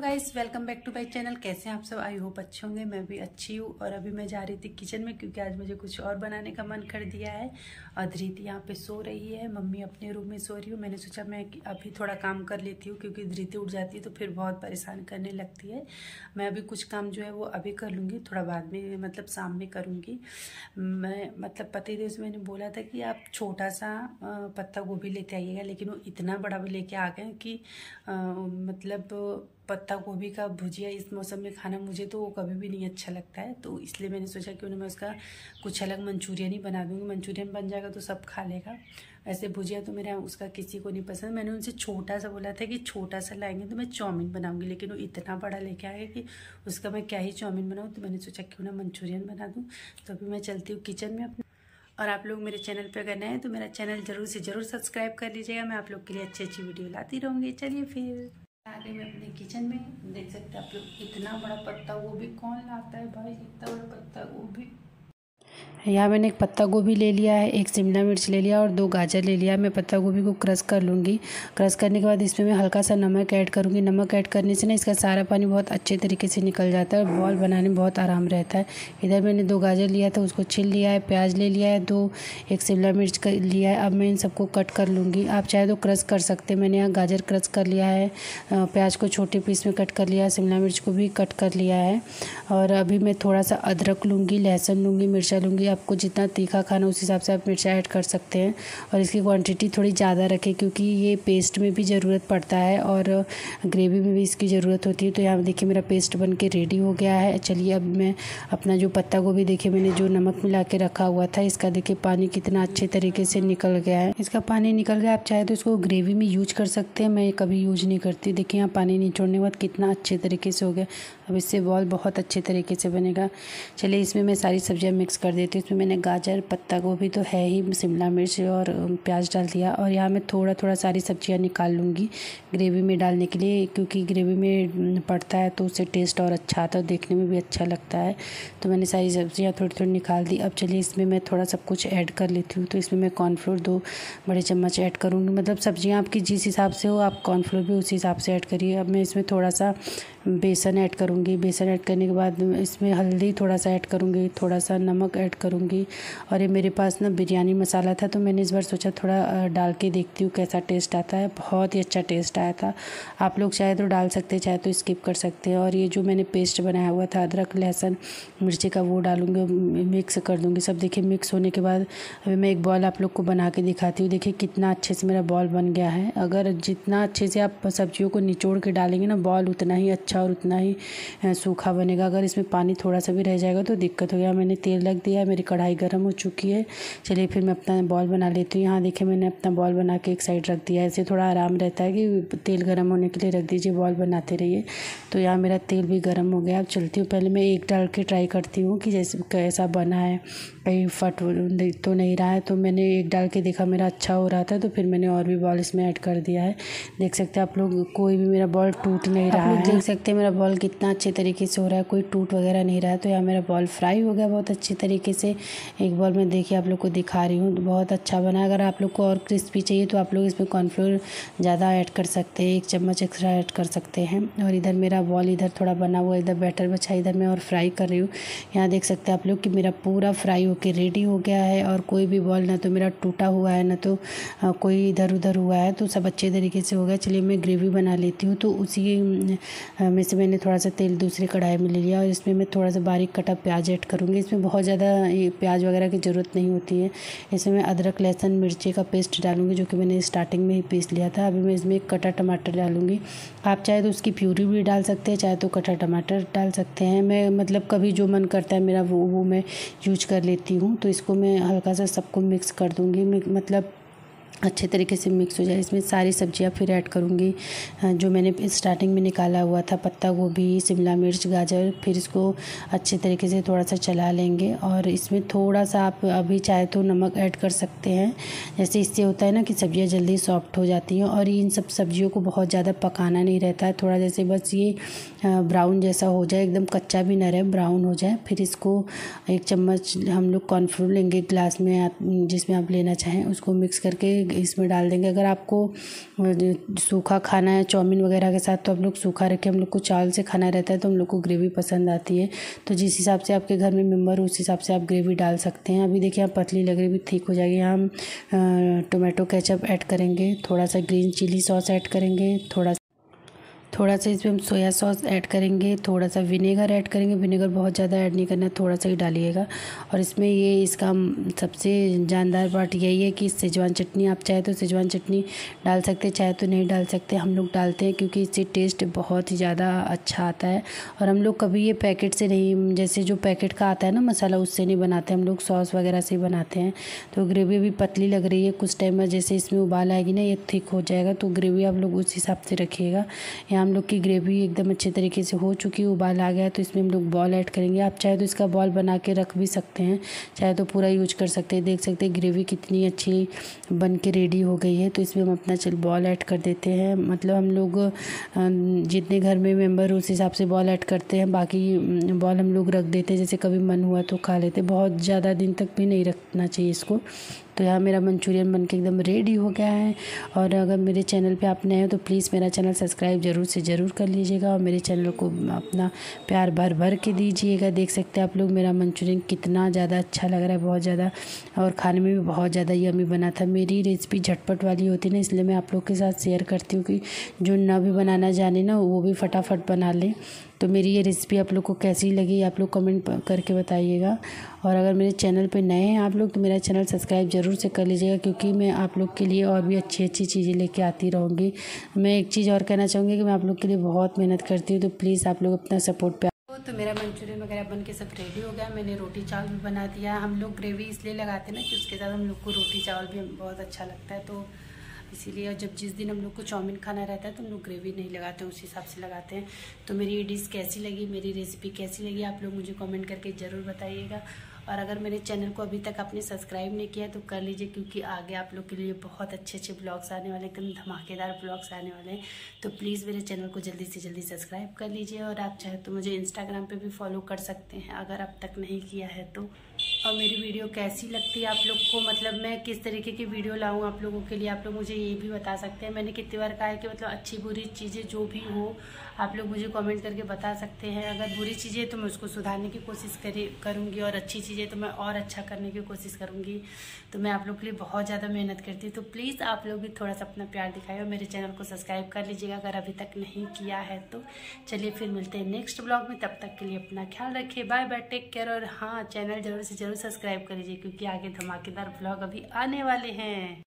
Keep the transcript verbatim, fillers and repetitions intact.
Guys, welcome back to my channel. कैसे हैं आप सब? आई होप अच्छे होंगे। मैं भी अच्छी हूँ। और अभी मैं जा रही थी किचन में क्योंकि आज मुझे कुछ और बनाने का मन कर दिया है। और धृति यहाँ पे सो रही है, मम्मी अपने रूम में सो रही हूँ। मैंने सोचा मैं अभी थोड़ा काम कर लेती हूँ क्योंकि धृति उठ जाती है तो फिर बहुत परेशान करने लगती है। मैं अभी कुछ काम जो है वो अभी कर लूँगी, थोड़ा बाद में मतलब शाम में करूँगी। मैं मतलब पति देव से मैंने बोला था कि आप छोटा सा पत्ता गोभी लेते आइएगा, लेकिन वो इतना बड़ा लेके आ गए कि आ, मतलब पत्ता गोभी का भुजिया इस मौसम में खाना मुझे तो वो कभी भी नहीं अच्छा लगता है। तो इसलिए मैंने सोचा कि उन्हें मैं उसका कुछ अलग मंचूरियन ही बना दूँगी। मंचूरियन बन जाएगा तो सब खा लेगा। ऐसे भुजिया तो मेरा उसका किसी को नहीं पसंद। मैंने उनसे छोटा सा बोला था कि छोटा सा लाएंगे तो मैं चाउमीन बनाऊँगी, लेकिन वो इतना बड़ा लेके आए कि उसका मैं क्या ही चाउमीन बनाऊँ। तो मैंने सोचा क्यों ना मंचूरियन बना दूँ। तो अभी मैं चलती हूँ किचन में अपने। और आप लोग मेरे चैनल पे अगर नए हैं तो मेरा चैनल ज़रूर से ज़रूर सब्सक्राइब कर लीजिएगा। मैं आप लोग के लिए अच्छी अच्छी वीडियो लाती रहूँगी। चलिए फिर आ गई मैं अपने किचन में। देख सकते हैं आप लोग, इतना बड़ा पत्ता गोभी कौन लाता है भाई, इतना बड़ा पत्ता गोभी। यहाँ मैंने एक पत्ता गोभी ले लिया है, एक शिमला मिर्च ले लिया और दो गाजर ले लिया। मैं पत्ता गोभी को क्रश कर लूँगी। क्रश करने के बाद इसमें मैं हल्का सा नमक ऐड करूँगी। नमक ऐड करने से ना इसका सारा पानी बहुत अच्छे तरीके से निकल जाता है और बॉल बनाने में बहुत आराम रहता है। इधर मैंने दो गाजर लिया था, उसको छील लिया है। प्याज ले लिया है दो, एक शिमला मिर्च लिया है। अब मैं इन सबको कट कर लूँगी। आप चाहे तो क्रश कर सकते हैं। मैंने यहाँ गाजर क्रश कर लिया है, प्याज को छोटे पीस में कट कर लिया है, शिमला मिर्च को भी कट कर लिया है। और अभी मैं थोड़ा सा अदरक लूँगी, लहसुन लूँगी, मिर्चा लूँगी। आपको जितना तीखा खाना उस हिसाब से आप मिर्चा ऐड कर सकते हैं। और इसकी क्वांटिटी थोड़ी ज़्यादा रखें क्योंकि ये पेस्ट में भी ज़रूरत पड़ता है और ग्रेवी में भी इसकी ज़रूरत होती है। तो यहाँ देखिए मेरा पेस्ट बन के रेडी हो गया है। चलिए अब मैं अपना जो पत्ता गोभी देखिए मैंने जो नमक मिला के रखा हुआ था, इसका देखिए पानी कितना अच्छे तरीके से निकल गया है। इसका पानी निकल गया। आप चाहे तो इसको ग्रेवी में यूज कर सकते हैं, मैं कभी यूज नहीं करती। देखिए यहाँ पानी निचोड़ने के बाद कितना अच्छे तरीके से हो गया। अब इससे बॉल बहुत अच्छे तरीके से बनेगा। चलिए इसमें मैं सारी सब्जियाँ मिक्स कर देती हूँ। इसमें मैंने गाजर, पत्ता गोभी तो है ही, शिमला मिर्च और प्याज डाल दिया। और यहाँ मैं थोड़ा थोड़ा सारी सब्जियाँ निकाल लूँगी ग्रेवी में डालने के लिए, क्योंकि ग्रेवी में पड़ता है तो उससे टेस्ट और अच्छा आता है, देखने में भी अच्छा लगता है। तो मैंने सारी सब्जियाँ थोड़ी थोड़ी निकाल दी। अब चलिए इसमें मैं थोड़ा सब कुछ ऐड कर लेती हूँ। तो इसमें मैं कॉर्नफ्लोर दो बड़े चम्मच ऐड करूँगी। मतलब सब्जियाँ आपकी जिस हिसाब से हो आप कॉर्नफ्लोर भी उसी हिसाब से ऐड करिए। अब मैं इसमें थोड़ा सा बेसन ऐड करूँगी। बेसन ऐड करने के बाद इसमें हल्दी थोड़ा सा ऐड करूँगी, थोड़ा सा नमक ऐड करूँगी। और ये मेरे पास ना बिरयानी मसाला था तो मैंने इस बार सोचा थोड़ा डाल के देखती हूँ कैसा टेस्ट आता है। बहुत ही अच्छा टेस्ट आया था। आप लोग चाहे तो डाल सकते हैं, चाहे तो स्किप कर सकते हैं। और ये जो मैंने पेस्ट बनाया हुआ था अदरक लहसुन मिर्ची का, वो डालूँगी, मिक्स कर दूँगी सब। देखिए मिक्स होने के बाद अभी मैं एक बॉल आप लोग को बना के दिखाती हूँ। देखिए कितना अच्छे से मेरा बॉल बन गया है। अगर जितना अच्छे से आप सब्जियों को निचोड़ के डालेंगे ना, बॉल उतना ही अच्छा और उतना ही सूखा बनेगा। अगर इसमें पानी थोड़ा सा भी रह जाएगा तो दिक्कत हो गया। मैंने तेल रख दिया है, मेरी कढ़ाई गर्म हो चुकी है। चलिए फिर मैं अपना बॉल बना लेती हूँ। यहाँ देखिए मैंने अपना बॉल बना के एक साइड रख दिया है। ऐसे थोड़ा आराम रहता है कि तेल गर्म होने के लिए रख दीजिए, बॉल बनाते रहिए। तो यहाँ मेरा तेल भी गर्म हो गया। अब चलती हूँ, पहले मैं एक डाल के ट्राई करती हूँ कि जैसे कैसा बना है, कहीं फट तो नहीं रहा है। तो मैंने एक डाल के देखा मेरा अच्छा हो रहा था, तो फिर मैंने और भी बॉल इसमें ऐड कर दिया है। देख सकते हैं आप लोग, कोई भी मेरा बॉल टूट नहीं रहा है। देख सकते हैं मेरा बॉल कितना अच्छे तरीके से हो रहा है, कोई टूट वगैरह नहीं रहा है। तो यहाँ मेरा बॉल फ्राई हो गया बहुत अच्छे तरीके से। एक बॉल में देखिए आप लोग को दिखा रही हूँ, बहुत अच्छा बना। अगर आप लोग को और क्रिस्पी चाहिए तो आप लोग इसमें कॉर्नफ्लोर ज़्यादा ऐड कर सकते हैं, एक चम्मच एक्स्ट्रा ऐड कर सकते हैं। और इधर मेरा बॉल इधर थोड़ा बना हुआ, इधर बैटर बचा, इधर मैं और फ्राई कर रही हूँ। यहाँ देख सकते हैं आप लोग कि मेरा पूरा फ्राई होके रेडी हो गया है। और कोई भी बॉल ना तो मेरा टूटा हुआ है, ना तो कोई इधर उधर हुआ है, तो सब अच्छे तरीके से हो गया। चलिए मैं ग्रेवी बना लेती हूँ। तो उसी में से मैंने थोड़ा सा तेल दूसरी कढ़ाई में ले लिया और इसमें मैं थोड़ा सा बारीक कटा प्याज ऐड करूँगी। इसमें बहुत ज़्यादा प्याज वगैरह की ज़रूरत नहीं होती है। इसमें मैं अदरक लहसुन मिर्ची का पेस्ट डालूँगी, जो कि मैंने स्टार्टिंग में ही पीस लिया था। अभी मैं इसमें एक कटा टमाटर डालूँगी। आप चाहे तो उसकी प्यूरी भी डाल सकते हैं, चाहे तो कटा टमाटर डाल सकते हैं। मैं मतलब कभी जो मन करता है मेरा वो वो मैं यूज कर लेती हूँ। तो इसको मैं हल्का सा सबको मिक्स कर दूँगी, मतलब अच्छे तरीके से मिक्स हो जाए। इसमें सारी सब्जियां फिर ऐड करूँगी जो मैंने स्टार्टिंग में निकाला हुआ था, पत्ता गोभी, शिमला मिर्च, गाजर। फिर इसको अच्छे तरीके से थोड़ा सा चला लेंगे। और इसमें थोड़ा सा आप अभी चाहे तो नमक ऐड कर सकते हैं। जैसे इससे होता है ना कि सब्जियां जल्दी सॉफ्ट हो जाती हैं। और इन सब सब्जियों को बहुत ज़्यादा पकाना नहीं रहता है, थोड़ा जैसे बस ये ब्राउन जैसा हो जाए, एकदम कच्चा भी ना रहे, ब्राउन हो जाए। फिर इसको एक चम्मच हम लोग कॉर्नफ्लोर लेंगे ग्लास में, आप जिसमें आप लेना चाहें, उसको मिक्स करके इसमें डाल देंगे। अगर आपको सूखा खाना है चाउमीन वगैरह के साथ तो आप लोग सूखा रखें। हम लोग को चावल से खाना रहता है तो हम लोग को ग्रेवी पसंद आती है, तो जिस हिसाब से आपके घर में मेम्बर हो उस हिसाब से आप ग्रेवी डाल सकते हैं। अभी देखिए यहाँ पतली लग रही, भी ठीक हो जाएगी। यहाँ हम टोमेटो केचप ऐड करेंगे, थोड़ा सा ग्रीन चिली सॉस ऐड करेंगे, थोड़ा थोड़ा सा इसमें हम सोया सॉस ऐड करेंगे, थोड़ा सा विनेगर ऐड करेंगे। विनेगर बहुत ज़्यादा ऐड नहीं करना, थोड़ा सा ही डालिएगा। और इसमें ये इसका सबसे जानदार पार्ट यही है कि सेजवान चटनी, आप चाहे तो सेजवान चटनी डाल सकते, चाहे तो नहीं डाल सकते। हम लोग डालते हैं क्योंकि इससे टेस्ट बहुत ही ज़्यादा अच्छा आता है। और हम लोग कभी ये पैकेट से नहीं, जैसे जो पैकेट का आता है ना मसाला, उससे नहीं बनाते, हम लोग सॉस वगैरह से ही बनाते हैं। तो ग्रेवी भी पतली लग रही है, कुछ टाइम में जैसे इसमें उबाल आएगी ना, ये थिक हो जाएगा। तो ग्रेवी आप लोग उस हिसाब से रखिएगा। यहाँ हम लोग की ग्रेवी एकदम अच्छे तरीके से हो चुकी है, उबाल आ गया है। तो इसमें हम लोग बॉल ऐड करेंगे। आप चाहे तो इसका बॉल बना के रख भी सकते हैं, चाहे तो पूरा यूज कर सकते हैं। देख सकते हैं ग्रेवी कितनी अच्छी बन के रेडी हो गई है। तो इसमें हम अपना चल बॉल ऐड कर देते हैं। मतलब हम लोग जितने घर में मेंबर उस हिसाब से बॉल ऐड करते हैं, बाकी बॉल हम लोग रख देते हैं, जैसे कभी मन हुआ तो खा लेते। बहुत ज़्यादा दिन तक भी नहीं रखना चाहिए इसको। तो यहाँ मेरा मंचूरियन बन के एकदम रेडी हो गया है। और अगर मेरे चैनल पे आप नए हैं तो प्लीज़ मेरा चैनल सब्सक्राइब ज़रूर से ज़रूर कर लीजिएगा और मेरे चैनल को अपना प्यार भर भर के दीजिएगा। देख सकते हैं आप लोग मेरा मंचूरियन कितना ज़्यादा अच्छा लग रहा है, बहुत ज़्यादा, और खाने में भी बहुत ज़्यादा यम्मी बना था। मेरी रेसिपी झटपट वाली होती है ना, इसलिए मैं आप लोग के साथ शेयर करती हूँ कि जो ना भी बनाना जाने ना वो भी फटाफट बना लें। तो मेरी ये रेसिपी आप लोग को कैसी लगी आप लोग कमेंट करके बताइएगा। और अगर मेरे चैनल पे नए हैं आप लोग तो मेरा चैनल सब्सक्राइब ज़रूर से कर लीजिएगा, क्योंकि मैं आप लोग के लिए और भी अच्छी अच्छी चीज़ें लेके आती रहूँगी। मैं एक चीज़ और कहना चाहूँगी कि मैं आप लोग के लिए बहुत मेहनत करती हूँ, तो प्लीज़ आप लोग अपना सपोर्ट पे। तो मेरा मंचूरियन वगैरह बन के सब रेडी हो गया। मैंने रोटी चावल भी बना दिया। हम लोग ग्रेवी इसलिए लगाते हैं ना कि उसके साथ हम लोग को रोटी चावल भी बहुत अच्छा लगता है, तो इसीलिए जब जिस दिन हम लोग को चाउमीन खाना रहता है तो हम लोग ग्रेवी नहीं लगाते, उस हिसाब से लगाते हैं। तो मेरी ये डिश कैसी लगी, मेरी रेसिपी कैसी लगी, आप लोग मुझे कमेंट करके ज़रूर बताइएगा। और अगर मेरे चैनल को अभी तक आपने सब्सक्राइब नहीं किया तो कर लीजिए, क्योंकि आगे आप लोग के लिए बहुत अच्छे अच्छे ब्लॉग्स आने वाले, एकदम धमाकेदार ब्लॉग्स आने वाले हैं। तो प्लीज़ मेरे चैनल को जल्दी से जल्दी सब्सक्राइब कर लीजिए। और आप चाहे तो मुझे इंस्टाग्राम पे भी फॉलो कर सकते हैं अगर अब तक नहीं किया है तो। और मेरी वीडियो कैसी लगती है आप लोग को, मतलब मैं किस तरीके की वीडियो लाऊं आप लोगों के लिए, आप लोग मुझे ये भी बता सकते हैं। मैंने कितनी बार कहा है कि मतलब अच्छी बुरी चीज़ें जो भी हो आप लोग मुझे कमेंट करके बता सकते हैं। अगर बुरी चीज़ें तो मैं उसको सुधारने की कोशिश करे करूँगी, और अच्छी चीज़ें तो मैं और अच्छा करने की कोशिश करूँगी। तो मैं आप लोग के लिए बहुत ज़्यादा मेहनत करती हूँ। तो प्लीज़ आप लोग भी थोड़ा सा अपना प्यार दिखाएं और मेरे चैनल को सब्सक्राइब कर लीजिएगा अगर अभी तक नहीं किया है तो। चलिए फिर मिलते हैं नेक्स्ट ब्लॉग में, तब तक के लिए अपना ख्याल रखिए। Bye bye, take care. और हाँ, चैनल जरूर से जरूर सब्सक्राइब कर लीजिए, क्योंकि आगे धमाकेदार ब्लॉग अभी आने वाले हैं।